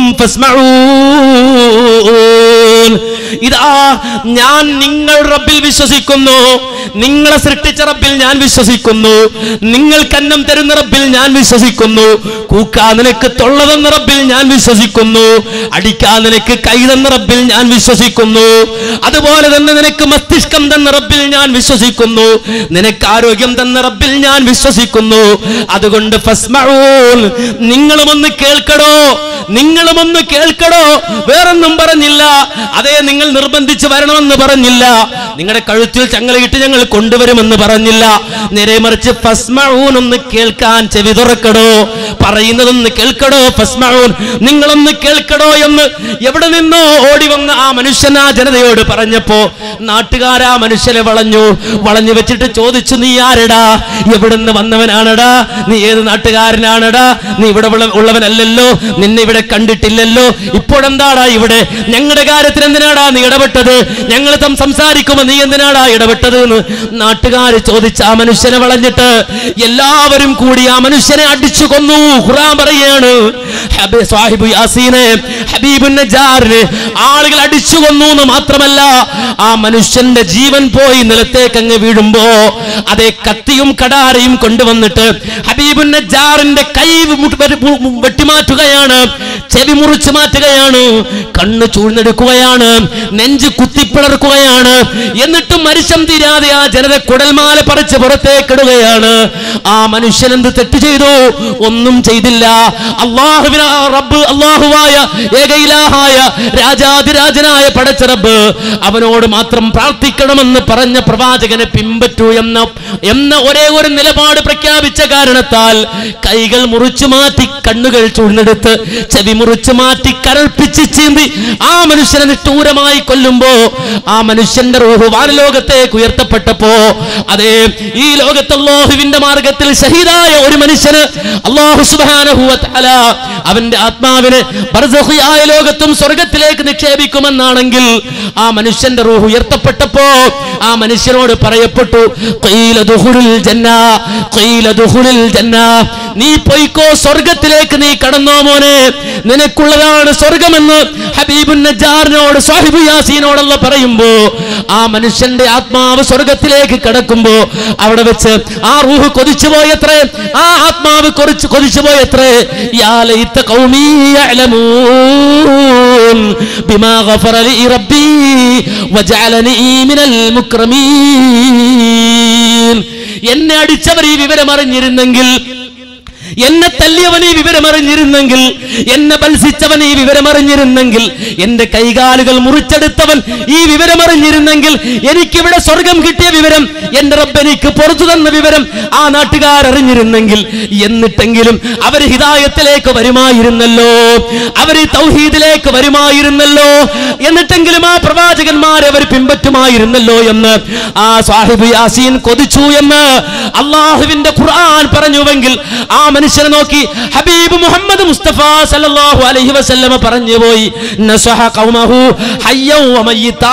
ഫസ്മഊൻ. ഇതാ ഞാൻ നിങ്ങൾ റബ്ബിൽ വിശ്വസിക്കുന്നു, നിങ്ങളെ സൃഷ്ടിച്ച റബ്ബിൽ ഞാൻ വിശ്വസിക്കുന്നു, നിങ്ങൾക്ക് അന്നം തരുന്ന റബ്ബിൽ ഞാൻ വിശ്വസിക്കുന്നു, കൂക്കാൻ നിനക്ക് തൊള്ളതെന്ന റബ്ബിൽ ഞാൻ വിശ്വസിക്കുന്നു, അടിക്കാൻ നിനക്ക് കൈ തന്ന റബ്ബിൽ ഞാൻ വിശ്വസിക്കുന്നു, അതുപോലെ തന്നെ നിനക്ക് മസ്തിഷ്കം തന്ന റബ്ബിൽ ഞാൻ വിശ്വസിക്കുന്നു, നിനക്ക് ആരോഗ്യം തന്ന റബ്ബിൽ ഞാൻ വിശ്വസിക്കുന്നു. അതുകൊണ്ട് ഫസ്മഊൻ, നിങ്ങളുമൊന്ന് കേൾക്കടോ, നിങ്ങളുമൊന്ന് കേൾക്കടോ. വേറൊന്നും പറഞ്ഞില്ല. അതേ നിങ്ങൾ നിർബന്ധിച്ച് വരണമെന്ന് പറഞ്ഞില്ല, നിങ്ങളുടെ കഴുത്തിൽ ചങ്ങലയിട്ട് ഞങ്ങൾ കൊണ്ടുവരുമെന്ന് പറഞ്ഞില്ല. നേരെ മറിച്ച് ഫസ്മഊൻ, ഒന്ന് കേൾക്കാൻ ചെവി തുറക്കടോ, പറയുന്നതൊന്ന് കേൾക്കടോ. ഫസ്മഊൻ, നിങ്ങളൊന്ന് കേൾക്കടോ എന്ന് എവിടെ നിന്നോ ഓടി വന്ന ആ മനുഷ്യൻ ആ ജനതയോട് പറഞ്ഞപ്പോ നാട്ടുകാരാ മനുഷ്യനെ വളഞ്ഞു വെച്ചിട്ട് ചോദിച്ചു, നീ ആരെടാ, എവിടുന്ന് വന്നവനാണടാ, നീ ഏത് നാട്ടുകാരനാണടാ, നീ ഇവിടെ ഉള്ളവനല്ലല്ലോ, നിന്നെ ഇവിടെ കണ്ടിട്ടില്ലല്ലോ, ഇപ്പോഴെന്താടാ ഇവിടെ, ഞങ്ങളുടെ കാര്യത്തിൽ എന്തിനാടാ നീ ഇടപെട്ടത്, ഞങ്ങൾ സംസാരിക്കുമ്പോ നീ എന്തിനാടാ ഇടപെട്ടത് എന്ന് നാട്ടുകാർ ചോദിച്ച ആ മനുഷ്യനെ വളഞ്ഞിട്ട് എല്ലാവരും കൂടി ആ മനുഷ്യനെ അടിച്ചു കൊന്നു. ഖുർആൻ പറയാണ്, സാഹിബ് യാസീനെ, ഹബീബുൻ നജാറിനെ ആളുകൾ അടിച്ചു കൊന്നു എന്ന് മാത്രമല്ല, ആ മനുഷ്യന്റെ ജീവൻ പോയി നിലത്തേക്ക് അങ്ങ് വീഴുമ്പോ അതേ കത്തിയും കടാരയും കൊണ്ടുവന്നിട്ട് ഹബീബുൻ നജാറിന്റെ കൈ വെട്ടിമാറ്റുകയാണ്, ചെവി മുറിച്ചു മാറ്റുകയാണ്, കണ്ണ് ചൂഴ്ന്നെടുക്കുകയാണ്, നെഞ്ച് കുത്തിപ്പിളർക്കുകയാണ്. എന്നിട്ടും മനുഷ്യൻ തീരാതെ ആ ജനത കുടൽമാല പറിച്ച് പുറത്തേക്കിടുകയാണ്. ആ മനുഷ്യൻ എന്ത് തെറ്റ് ചെയ്തു? ഒന്നും ചെയ്തില്ല. അല്ലാഹുവായ ഏകയിലാഹായ രാജാതിരാജനായ പടച്ച റബ്ബ് അവനോട് മാത്രം പ്രാർത്ഥിക്കണമെന്ന് പറഞ്ഞ പ്രവാചകനെ പിൻപറ്റൂ എന്ന ഒരേ ഒരു നിലപാട് പ്രഖ്യാപിച്ച കാരണത്താൽ കൈകൾ മുറിച്ചു മാറ്റി, കണ്ണുകൾ ചൂഴ്ന്നെടുത്ത്, ചെവി മുറിച്ചു മാറ്റി, കരൾപ്പിച്ച് ചീന്തി ആ മനുഷ്യനെ നിഷ്ഠൂരമായി കൊല്ലുമ്പോ ആ മനുഷ്യന്റെ റൂഹ് വാനലോകത്തേക്ക് ഉയർത്തപ്പെട്ടപ്പോ അതേ ഈ ലോകത്ത് അല്ലാഹുവിന്റെ മാർഗത്തിൽ ഷഹീദായ ഒരു മനുഷ്യന് അല്ലാഹു സുബ്ഹാനഹു വ തആല അവന്റെ ആത്മാവിനെ ബർസഖിയായ ലോകത്തും സ്വർഗ്ഗത്തിലേക്ക് നിക്ഷേപിക്കുമെന്നാണെങ്കിൽ ആ മനുഷ്യന്റെ റൂഹ് ഉയർത്തപ്പെട്ടപ്പോ ആ മനുഷ്യനോട് പറയപ്പെട്ടു, ഖീല ദുഖുലുൽ ജന്ന, ഖീല ദുഖുലുൽ ജന്ന, നീ പോയിക്കോ, സ്വർഗ്ഗത്തിലേക്ക് നീ കടന്നോ മോനെ, നിനക്കുള്ളതാണ് സ്വർഗ്ഗമെന്ന് ഹബീബുൻ നജാറിനോട് സാഹിബ് യാസീനോടുള്ള പറയുമ്പോ ആ മനുഷ്യന്റെ ആത്മാവ് സ്വർഗ്ഗത്തിലേക്ക് കടക്കുമ്പോ അവിടെ വെച്ച് ആ റൂഹ് കൊതിച്ചുപോയത്രേ, ആ ആത്മാവ് കൊതിച്ചുപോയത്രേ. യാ ലൈത ഖൗമി യഅലമൂൻ ബിമാ ഗഫറ ലി റബ്ബി വജഅലനി മിനൽ മുക്രമീൻ. എന്നെ അടിച്ചവർ ഈ വിവരം അറിഞ്ഞിരുന്നെങ്കിൽ, എന്നെ തല്ലിയവൻ ഈ വിവരമറിഞ്ഞിരുന്നെങ്കിൽ, എന്നെ ബൽസിച്ചവൻ ഈ വിവരമറിഞ്ഞിരുന്നെങ്കിൽ, എന്റെ കൈകാലുകൾ മുറിച്ചെടുത്തവൻ ഈ വിവരമറിഞ്ഞിരുന്നെങ്കിൽ, എനിക്കിവിടെ സ്വർഗം കിട്ടിയ വിവരം, എന്റെ റബ്ബ് എനിക്ക് പുറത്തു തന്ന വിവരം ആ നാട്ടുകാരറിഞ്ഞിരുന്നെങ്കിൽ, എന്നിട്ടെങ്കിലും അവർ ഹിദായത്തിലേക്ക് വരുമായിരുന്നല്ലോ, അവർ തൗഹീദിലേക്ക് വരുമായിരുന്നല്ലോ, എന്നിട്ടെങ്കിലും ആ പ്രവാചകന്മാരെ അവർ പിൻപറ്റുമായിരുന്നല്ലോ എന്ന് ആ സാഹിബ് യാസീൻ കൊതിച്ചു എന്ന് അള്ളാഹുവിന്റെ ഖുർആൻ പറഞ്ഞുവെങ്കിൽ ആ മനുഷ്യനെ നോക്കി ഹബീബ് മുഹമ്മദ് മുസ്തഫ സല്ലല്ലാഹു അലൈഹി വസല്ലമ പറഞ്ഞു പോയി, നസഹ ഖൗമഹു ഹയ്യൻ വമയ്യിതാ.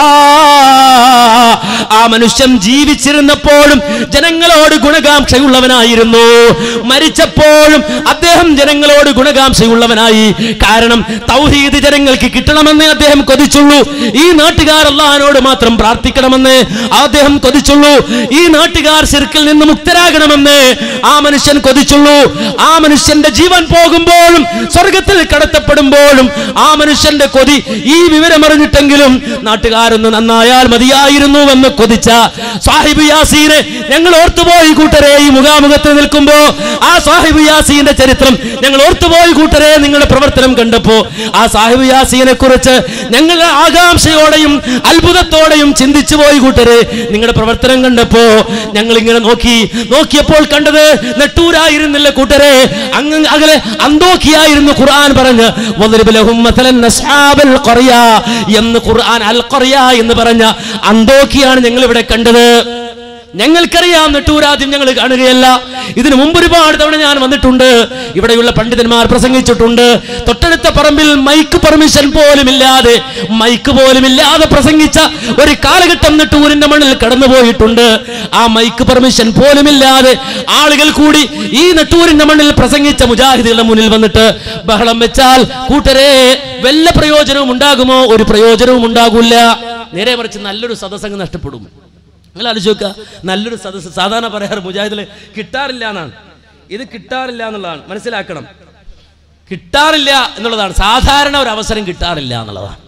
ആ മനുഷ്യൻ ജീവിച്ചിരുന്നപ്പോഴും ജനങ്ങളോട് ഗുണകാംക്ഷയുള്ളവനായിരുന്നു, മരിച്ചപ്പോഴും അദ്ദേഹം ജനങ്ങളോട് ഗുണകാംക്ഷയുള്ളവനായി. കാരണം തൗഹീദ് ജനങ്ങൾക്ക് കിട്ടണമെന്ന് അദ്ദേഹം കൊതിച്ചുള്ളൂ, ഈ നാട്ടുകാർ അല്ലാഹുവിനോട് മാത്രം പ്രാർത്ഥിക്കണമെന്ന് അദ്ദേഹം കൊതിച്ചുള്ളൂ, ഈ നാട്ടുകാർ ശിർക്കിൽ നിന്ന് മുക്തരാകണമെന്ന് ആ മനുഷ്യൻ കൊതിച്ചുള്ളൂ. ആ മനുഷ്യന്റെ ജീവൻ പോകുമ്പോഴും സ്വർഗത്തിൽ കടത്തപ്പെടുമ്പോഴും ആ മനുഷ്യന്റെ കൊതി ഈ വിവരം അറിഞ്ഞിട്ടെങ്കിലും നാട്ടുകാരൊന്ന് നന്നായാൽ മതിയായിരുന്നു എന്ന് കൊതിച്ച സാഹിബ് യാസീനെ ഞങ്ങൾ ഓർത്തുപോയി കൂട്ടരെ. ഈ മുഖാമുഖത്ത് നിൽക്കുമ്പോ ആ സാഹിബ് യാസീന്റെ ചരിത്രം ഞങ്ങൾ ഓർത്തുപോയി കൂട്ടരെ. നിങ്ങളുടെ പ്രവർത്തനം കണ്ടപ്പോ ആ സാഹിബ് യാസീനെ കുറിച്ച് ഞങ്ങൾ ആകാംക്ഷയോടെയും അത്ഭുതത്തോടെയും ചിന്തിച്ചു പോയി കൂട്ടരെ. നിങ്ങളുടെ പ്രവർത്തനം കണ്ടപ്പോ ഞങ്ങൾ ഇങ്ങനെ നോക്കിയപ്പോൾ കണ്ടത് നെട്ടൂരായിരുന്നില്ല കൂട്ടരെ, കൂട്ടരെ അങ്ങ് അകലെ അന്തോക്കിയായിരുന്നു ഖുർആൻ പറഞ്ഞ് വദ്രിബ് ലഹും മസലൻ അസ്ഹാബൽ ഖറിയ എന്ന് ഖുർആൻ അൽ ഖറിയ എന്ന് പറഞ്ഞ അന്തോക്കിയാണ് ഞങ്ങൾ ഇവിടെ കണ്ടത്. ഞങ്ങൾക്കറിയാം നെട്ടൂരാദ്യം ഞങ്ങൾ കാണുകയല്ല. ഇതിനു മുമ്പ് ഒരുപാട് തവണ ഞാൻ വന്നിട്ടുണ്ട്. ഇവിടെയുള്ള പണ്ഡിതന്മാർ പ്രസംഗിച്ചിട്ടുണ്ട്. തൊട്ടടുത്ത പറമ്പിൽ മൈക്ക് പെർമിഷൻ പോലും ഇല്ലാതെ പ്രസംഗിച്ച ഒരു കാലഘട്ടം നെട്ടൂരിന്റെ മണ്ണിൽ കടന്നുപോയിട്ടുണ്ട്. ആ മൈക്ക് പെർമിഷൻ പോലും ഇല്ലാതെ ആളുകൾ കൂടി ഈ നെട്ടൂരിന്റെ മണ്ണിൽ പ്രസംഗിച്ച മുജാഹിദുകളുടെ മുന്നിൽ വന്നിട്ട് ബഹളം വെച്ചാൽ കൂട്ടരെ വല്ല പ്രയോജനവും ഉണ്ടാകുമോ? ഒരു പ്രയോജനവും ഉണ്ടാകില്ല. നേരെ മറിച്ച് നല്ലൊരു സദസ്സംഗം നഷ്ടപ്പെടും. നിങ്ങൾ ആലോചിച്ച് നോക്കുക, നല്ലൊരു സദസ്സ് സാധാരണ പറയാറ് മുജാഹിദിൽ കിട്ടാറില്ല എന്നാണ്. ഇത് കിട്ടാറില്ല എന്നുള്ളതാണ്, മനസ്സിലാക്കണം. കിട്ടാറില്ല എന്നുള്ളതാണ് സാധാരണ ഒരു അവസരം കിട്ടാറില്ല എന്നുള്ളതാണ്.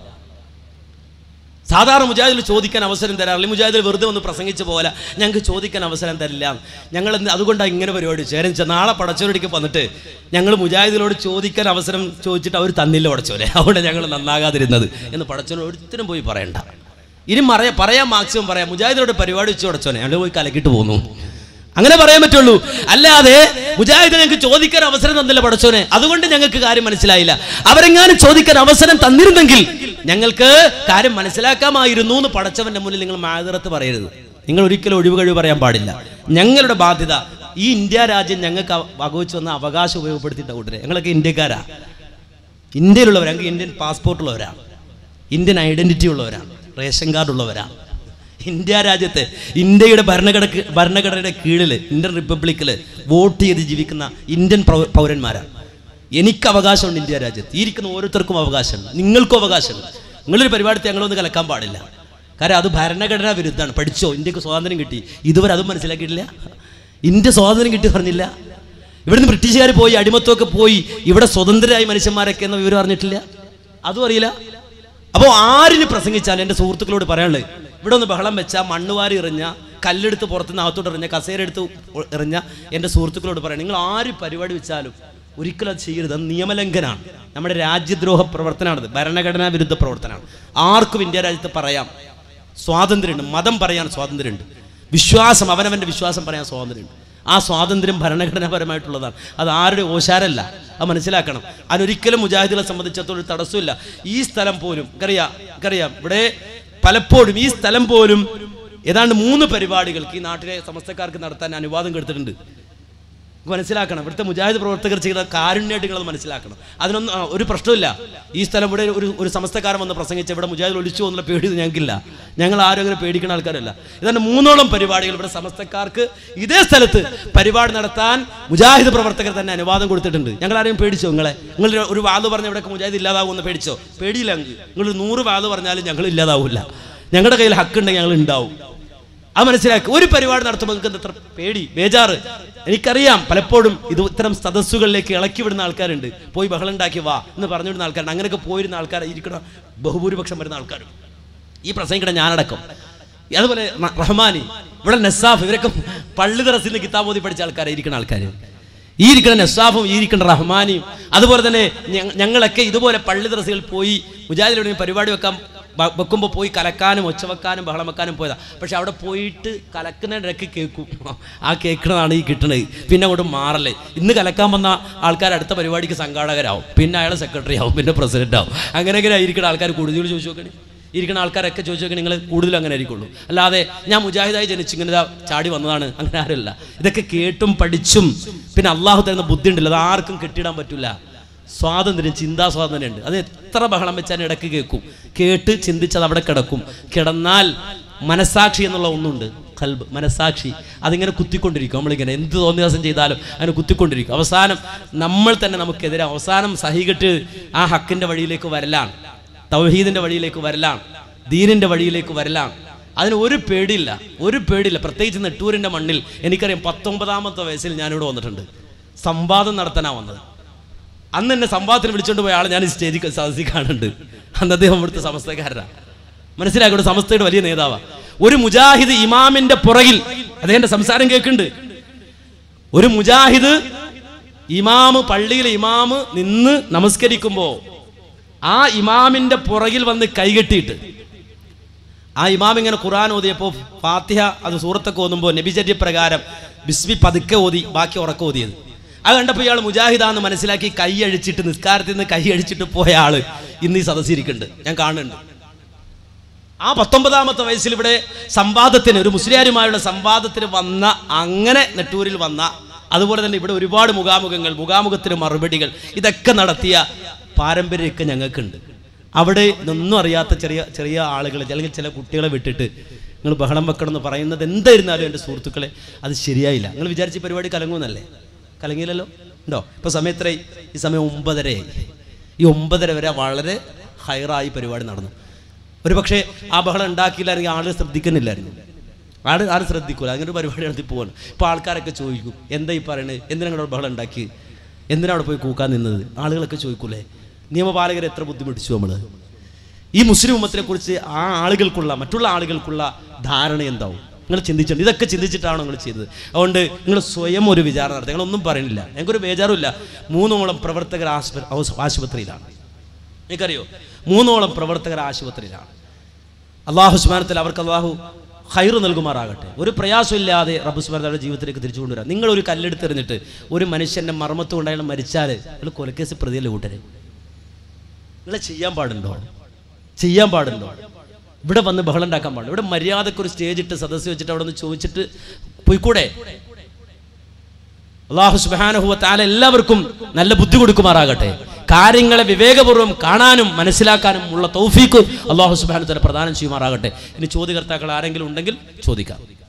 സാധാരണ മുജാഹിദിൽ ചോദിക്കാൻ അവസരം തരാറില്ല. മുജാഹിദിൽ വെറുതെ ഒന്ന് പ്രസംഗിച്ച് പോലെ ഞങ്ങൾക്ക് ചോദിക്കാൻ അവസരം തരില്ല. ഞങ്ങൾ അതുകൊണ്ടാണ് ഇങ്ങനെ പരിപാടി ചേരച്ച. നാളെ പടച്ചോരടിക്ക് വന്നിട്ട് ഞങ്ങൾ മുജാഹിദിലോട് ചോദിക്കാൻ അവസരം ചോദിച്ചിട്ട് അവർ തന്നില്ല പടച്ചോരെ, അതുകൊണ്ട് ഞങ്ങൾ നന്നാകാതിരുന്നത് എന്ന് പടച്ചോനെ ഒരിക്കലും പോയി പറയണ്ട. ഇനി പറയാം, മാക്സിമം പറയാം. മുജാഹിദിനോട് പരിപാടി വെച്ച് പടച്ചോനെ ഞങ്ങൾ പോയി കലക്കിട്ട് പോന്നു, അങ്ങനെ പറയാൻ പറ്റുള്ളൂ. അല്ലാതെ മുജാഹിദിനെ ഞങ്ങൾക്ക് ചോദിക്കാൻ അവസരം തന്നില്ല പടച്ചോനെ, അതുകൊണ്ട് ഞങ്ങൾക്ക് കാര്യം മനസ്സിലായില്ല. അവരെങ്ങാനും ചോദിക്കാൻ അവസരം തന്നിരുന്നെങ്കിൽ ഞങ്ങൾക്ക് കാര്യം മനസ്സിലാക്കാമായിരുന്നു എന്ന് പടച്ചവന്റെ മുന്നിൽ നിങ്ങൾ മാതൃത്ത് പറയരുത്. നിങ്ങൾ ഒരിക്കലും ഒഴിവ് കഴിവ് പറയാൻ പാടില്ല. ഞങ്ങളുടെ ബാധ്യത ഈ ഇന്ത്യ രാജ്യം ഞങ്ങൾക്ക് വകവെച്ച് വന്ന അവകാശം ഉപയോഗപ്പെടുത്തിയിട്ട് കൂട്ടരെ. ഞങ്ങളൊക്കെ ഇന്ത്യക്കാരാ, ഇന്ത്യയിലുള്ളവരാ, ഞങ്ങൾക്ക് ഇന്ത്യൻ പാസ്പോർട്ടുള്ളവരാണ്, ഇന്ത്യൻ ഐഡന്റിറ്റി ഉള്ളവരാണ്, റേഷൻ കാർഡ് ഉള്ളവരാണ്. ഇന്ത്യ രാജ്യത്ത് ഇന്ത്യയുടെ ഭരണഘടനയുടെ കീഴിൽ ഇന്ത്യൻ റിപ്പബ്ലിക്കിൽ വോട്ട് ചെയ്ത് ജീവിക്കുന്ന ഇന്ത്യൻ പൗരന്മാരാണ്. എനിക്ക് അവകാശമുണ്ട് ഇന്ത്യ രാജ്യത്ത്. ഈ ഇരിക്കുന്ന ഓരോരുത്തർക്കും അവകാശമുണ്ട്, നിങ്ങൾക്കും അവകാശമുണ്ട്. നിങ്ങളൊരു പരിപാടി ഞങ്ങളൊന്നും കലക്കാൻ പാടില്ല. കാരണം അത് ഭരണഘടനാ വിരുദ്ധമാണ്. പഠിച്ചോ, ഇന്ത്യക്ക് സ്വാതന്ത്ര്യം കിട്ടി, ഇതുവരെ അതും മനസ്സിലാക്കിയിട്ടില്ല. ഇന്ത്യ സ്വാതന്ത്ര്യം കിട്ടി പറഞ്ഞില്ല. ഇവിടുന്ന് ബ്രിട്ടീഷുകാർ പോയി അടിമത്വമൊക്കെ പോയി ഇവിടെ സ്വതന്ത്രരായി മനുഷ്യന്മാരൊക്കെ എന്ന വിവരം അറിഞ്ഞിട്ടില്ല, അതും അറിയില്ല. അപ്പോൾ ആരിന് പ്രസംഗിച്ചാലും എൻ്റെ സുഹൃത്തുക്കളോട് പറയാനുള്ളത്, ഇവിടെ ഒന്ന് ബഹളം വെച്ചാൽ, മണ്ണുവാരി എറിഞ്ഞ, കല്ലെടുത്ത് പുറത്തുനിന്ന് അകത്തോട്ട് എറിഞ്ഞ, കസേര എടുത്ത് എറിഞ്ഞ എൻ്റെ സുഹൃത്തുക്കളോട് പറയാം, നിങ്ങൾ ആര് പരിപാടി വെച്ചാലും ഒരിക്കലും അത് ചെയ്യരുത്. അത് നിയമലംഘനമാണ്, നമ്മുടെ രാജ്യദ്രോഹ പ്രവർത്തനമാണത്, ഭരണഘടനാ വിരുദ്ധ പ്രവർത്തനമാണ്. ആർക്കും ഇന്ത്യ രാജ്യത്ത് പറയാം, സ്വാതന്ത്ര്യമുണ്ട്, മതം പറയാൻ സ്വാതന്ത്ര്യമുണ്ട്, വിശ്വാസം അവനവൻ്റെ വിശ്വാസം പറയാൻ സ്വാതന്ത്ര്യമുണ്ട്. ആ സ്വാതന്ത്ര്യം ഭരണഘടനാപരമായിട്ടുള്ളതാണ്, അത് ആരുടെ ഓശാരല്ല, അത് മനസ്സിലാക്കണം. അതിനൊരിക്കലും മുജാഹിദികളെ സംബന്ധിച്ചിടത്തോളം ഒരു തടസ്സമില്ല. ഈ സ്ഥലം പോലും അറിയാം ഇവിടെ പലപ്പോഴും ഈ സ്ഥലം പോലും ഏതാണ്ട് 3 പരിപാടികൾക്ക് ഈ നാട്ടിലെ സമസ്തക്കാർക്ക് നടത്താൻ അനുവാദം കൊടുത്തിട്ടുണ്ട്. മനസ്സിലാക്കണം, ഇവിടുത്തെ മുജാഹിദ് പ്രവർത്തകർ ചെയ്ത കാരുണ്യമായിട്ട് നിങ്ങളത് മനസ്സിലാക്കണം. അതിനൊന്നും ഒരു പ്രശ്നമില്ല. ഈ സ്ഥലം ഇവിടെ ഒരു സമസ്തക്കാരൻ വന്ന് പ്രസംഗിച്ച് ഇവിടെ മുജാഹിദ് ഒളിച്ചു പോകുന്ന പേടി ഞങ്ങൾക്കില്ല. ഞങ്ങൾ ആരും അങ്ങനെ പേടിക്കുന്ന ആൾക്കാരല്ല. ഇതാണ് 3ഓളം പരിപാടികൾ ഇവിടെ സമസ്തക്കാർക്ക് ഇതേ സ്ഥലത്ത് പരിപാടി നടത്താൻ മുജാഹിദ് പ്രവർത്തകർ തന്നെ അനുവാദം കൊടുത്തിട്ടുണ്ട്. ഞങ്ങൾ ആരെയും പേടിച്ചോ? നിങ്ങൾ ഒരു വാത് പറഞ്ഞ ഇവിടെയൊക്കെ മുജാഹിദ് ഇല്ലാതാവുമെന്ന് പേടിച്ചോ? പേടിയില്ല. നിങ്ങൾ 100 വാത് പറഞ്ഞാലും ഞങ്ങൾ ഇല്ലാതാവില്ല. ഞങ്ങളുടെ കയ്യിൽ ഹക്കുണ്ടെങ്കിൽ ഞങ്ങൾ ഉണ്ടാവും. അത് മനസ്സിലാക്കി. ഒരു പരിപാടി നടത്തുമ്പോൾ നിങ്ങൾക്ക് എത്ര പേടി, ബേജാറ്. എനിക്കറിയാം പലപ്പോഴും ഇത്തരം സദസ്സുകളിലേക്ക് ഇളക്കി വിടുന്ന ആൾക്കാരുണ്ട്. പോയി ബഹളം ഉണ്ടാക്കി വാ എന്ന് പറഞ്ഞു വിടുന്ന ആൾക്കാരുണ്ട്. അങ്ങനെയൊക്കെ പോയിരുന്ന ആൾക്കാരായിരിക്കണം ബഹുഭൂരിപക്ഷം വരുന്ന ആൾക്കാരും, ഈ പ്രസംഗിക്കണ ഞാനടക്കം. അതുപോലെ റഹ്മാനി, ഇവിടെ നസാഫ്, ഇവരൊക്കെ പള്ളി ദറസിൽ നിന്ന് കിതാബ് ഓതി പഠിച്ച ആൾക്കാരായിരിക്കുന്ന ആൾക്കാർ. ഈ ഇരിക്കുന്ന നസാഫും ഈ ഇരിക്കുന്ന റഹ്മാനിയും അതുപോലെ തന്നെ ഞങ്ങളൊക്കെ ഇതുപോലെ പള്ളി ദറസുകളിൽ പോയി മുജാഹിദിലൂടെ പരിപാടി വെക്കുമ്പോൾ പോയി കലക്കാനും ഒച്ച വെക്കാനും ബഹളം വെക്കാനും പോയതാണ്. പക്ഷെ അവിടെ പോയിട്ട് കലക്കുന്നതിനിടയ്ക്ക് കേൾക്കും, ആ കേൾക്കുന്നതാണ് ഈ കിട്ടണത്. പിന്നെ അങ്ങോട്ട് മാറല്ലേ. ഇന്ന് കലക്കാൻ വന്ന ആൾക്കാർ അടുത്ത പരിപാടിക്ക് സംഘാടകരാവും, പിന്നെ അയാൾ സെക്രട്ടറി ആവും, പിന്നെ പ്രസിഡന്റ് ആവും. അങ്ങനെയൊക്കെ ഇരിക്കുന്ന ആൾക്കാർ കൂടുതൽ ചോദിച്ചു നോക്കണേ. ഇരിക്കുന്ന ആൾക്കാരൊക്കെ ചോദിച്ചു നോക്കണേ, നിങ്ങൾ കൂടുതൽ അങ്ങനെ ആയിരിക്കുള്ളൂ. അല്ലാതെ ഞാൻ മുജാഹിദായി ജനിച്ച് ഇങ്ങനെ ചാടി വന്നതാണ്, അങ്ങനെ ആരല്ല. ഇതൊക്കെ കേട്ടും പഠിച്ചും പിന്നെ അള്ളാഹു തരുന്ന ബുദ്ധി ഉണ്ടല്ലോ, അത് ആർക്കും കെട്ടിയിടാൻ പറ്റില്ല. സ്വാതന്ത്ര്യം, ചിന്താ സ്വാതന്ത്ര്യം ഉണ്ട്. അത് എത്ര ബഹളം വെച്ചാൽ ഇടയ്ക്ക് കേൾക്കും, കേട്ട് ചിന്തിച്ചത് അവിടെ കിടക്കും. കിടന്നാൽ മനസാക്ഷി എന്നുള്ള ഒന്നുണ്ട്, ഖൽബ്, മനസാക്ഷി. അതിങ്ങനെ കുത്തിക്കൊണ്ടിരിക്കും. നമ്മളിങ്ങനെ എന്ത് തോന്നിയ ദിവസം ചെയ്താലും അതിന് കുത്തിക്കൊണ്ടിരിക്കും. അവസാനം നമ്മൾ തന്നെ നമുക്കെതിരെ, അവസാനം സഹികെട്ട് ആ ഹക്കിൻ്റെ വഴിയിലേക്ക് വരലാണ്, തൗഹീദിൻ്റെ വഴിയിലേക്ക് വരലാണ്, ദീനിൻ്റെ വഴിയിലേക്ക് വരലാണ്. അതിന് ഒരു പേടിയില്ല. പ്രത്യേകിച്ച് നെട്ടൂരിൻ്റെ മണ്ണിൽ എനിക്കറിയാം. 19ാമത്തെ വയസ്സിൽ ഞാനിവിടെ വന്നിട്ടുണ്ട്, സംവാദം നടത്താനാണ് വന്നത്. അന്ന് എന്നെ സംവാദത്തിന് വിളിച്ചുകൊണ്ട് പോയ ആൾ ഞാൻ ഈ സ്റ്റേജിൽ സദസ്സിൽ കാണുന്നുണ്ട്. അന്ന് അദ്ദേഹം ഇവിടുത്തെ സമസ്തക്കാരനാണ്, മനസ്സിലാക്കട്ടെ, സമസ്തയുടെ വലിയ നേതാവാണ്. ഒരു മുജാഹിദ് ഇമാമിന്റെ പുറകിൽ അദ്ദേഹത്തിന്റെ സംസാരം കേൾക്കുന്നുണ്ട്. ഒരു മുജാഹിദ് ഇമാമ്, പള്ളിയിലെ ഇമാമ് നിന്ന് നമസ്കരിക്കുമ്പോൾ ആ ഇമാമിന്റെ പുറകിൽ വന്ന് കൈകെട്ടിയിട്ട് ആ ഇമാം ഇങ്ങനെ ഖുർആൻ ഓതിയപ്പോൾ ഫാത്തിഹ അത് സൂറത്തൊക്കെ ഓതുമ്പോൾ നബിചര്യ പ്രകാരം ബിസ്മി പതുക്കെ ഓതി, ബാക്കി ഉറക്കം ഓതിയത്. അത് കണ്ടപ്പോൾ ഇയാൾ മുജാഹിദാന്ന് മനസ്സിലാക്കി കൈ അഴിച്ചിട്ട് നിസ്കാരത്തിൽ നിന്ന് കൈ അഴിച്ചിട്ട് പോയ ആള് ഇന്ന് ഈ സദസ്സിരിക്കുന്നുണ്ട്, ഞാൻ കാണുന്നുണ്ട്. ആ 19ാമത്തെ വയസ്സിൽ ഇവിടെ സംവാദത്തിന്, ഒരു മുസ്ലിയാരുമായുള്ള സംവാദത്തിന് വന്ന, അങ്ങനെ നെട്ടൂരിൽ വന്ന, അതുപോലെ തന്നെ ഇവിടെ ഒരുപാട് മുഖാമുഖത്തിന് മറുപടികൾ ഇതൊക്കെ നടത്തിയ പാരമ്പര്യമൊക്കെ ഞങ്ങൾക്കുണ്ട്. അവിടെ ഇതൊന്നും അറിയാത്ത ചെറിയ ചെറിയ ആളുകൾ അല്ലെങ്കിൽ ചില കുട്ടികളെ വിട്ടിട്ട് നിങ്ങൾ ബഹളം വെക്കണം എന്ന് പറയുന്നത് എന്തായിരുന്നാലും എൻ്റെ സുഹൃത്തുക്കളെ അത് ശരിയായില്ല. നിങ്ങൾ വിചാരിച്ച പരിപാടി കലങ്ങുമെന്നല്ലേ? കലങ്ങിയില്ലല്ലോ. ഉണ്ടോ? ഇപ്പോൾ സമയം എത്രയായി? ഈ സമയം 9:30 ഈ 9:30 വരെ വളരെ ഹൈറായി പരിപാടി നടന്നു. ഒരു പക്ഷേ ആ ബഹളം ഉണ്ടാക്കിയില്ലായിരുന്നെങ്കിൽ ആളുകൾ ശ്രദ്ധിക്കുന്നില്ലായിരുന്നു. ആരും ശ്രദ്ധിക്കൂല, അങ്ങനെ ഒരു പരിപാടി നടത്തി പോവാണ്. ഇപ്പോൾ ആൾക്കാരൊക്കെ ചോദിക്കും, എന്താ ഈ പറയുന്നത്, എന്തിനാ നിങ്ങളുടെ ബഹളം ഉണ്ടാക്കി, എന്തിനാ അവിടെ പോയി കൂക്കാൻ നിന്നത്? ആളുകളൊക്കെ ചോദിക്കൂലേ, നിയമപാലകരെ എത്ര ബുദ്ധിമുട്ടിച്ചു നമ്മൾ. ഈ മുസ്ലിം ഉമ്മത്തിനെ കുറിച്ച് ആ ആളുകൾക്കുള്ള, മറ്റുള്ള ആളുകൾക്കുള്ള ധാരണ എന്താവും? നിങ്ങൾ ചിന്തിച്ചിട്ടുണ്ട്? ഇതൊക്കെ ചിന്തിച്ചിട്ടാണോ നിങ്ങൾ ചെയ്തത്? അതുകൊണ്ട് നിങ്ങൾ സ്വയം ഒരു വിചാരണ നടത്തുക. നിങ്ങളൊന്നും പറയുന്നില്ല, ഞങ്ങൾക്കൊരു ബേജാറുമില്ല. 3ഓളം പ്രവർത്തകർ ആശുപത്രിയിലാണ്. എനിക്കറിയോ, 3ഓളം പ്രവർത്തകർ ആശുപത്രിയിലാണ്. അള്ളാഹു സുബ്ഹാനഹു വ തആല അവർക്ക് അള്ളാഹു ഖൈർ നൽകുമാറാകട്ടെ. ഒരു പ്രയാസമില്ലാതെ റബ്ബ് സുബ്ഹാനഹു വ തആല ജീവിതത്തിലേക്ക് തിരിച്ചു കൊണ്ടുവരാം. നിങ്ങൾ ഒരു കല്ലെടുത്തെറിഞ്ഞിട്ട് ഒരു മനുഷ്യൻ്റെ മർമ്മത്ത് കൊണ്ടയാൾ മരിച്ചാൽ നിങ്ങൾ കൊലക്കേസ് പ്രതിയല്ലേ കൂട്ടരെ? നിങ്ങൾ ചെയ്യാൻ പാടുണ്ടോ? ഇവിടെ വന്ന് ബഹളം ഉണ്ടാക്കാൻ പാടില്ല. ഇവിടെ മര്യാദക്ക് ഒരു സ്റ്റേജ് ഇട്ട് സദസ്സ് വെച്ചിട്ട് അവിടെ നിന്ന് ചോദിച്ചിട്ട് പോയിക്കൂടെ? അല്ലാഹു സുബ്ഹാനഹു വ തആല എല്ലാവർക്കും നല്ല ബുദ്ധി കൊടുക്കുമാറാകട്ടെ. കാര്യങ്ങളെ വിവേകപൂർവ്വം കാണാനും മനസ്സിലാക്കാനും ഉള്ള തൗഫീഖ് അല്ലാഹു സുബ്ഹാനഹു വ തആല പ്രദാനം ചെയ്യുമാറാകട്ടെ. ഇനി ചോദ്യകർത്താക്കൾ ആരെങ്കിലും ഉണ്ടെങ്കിൽ ചോദിക്കാം.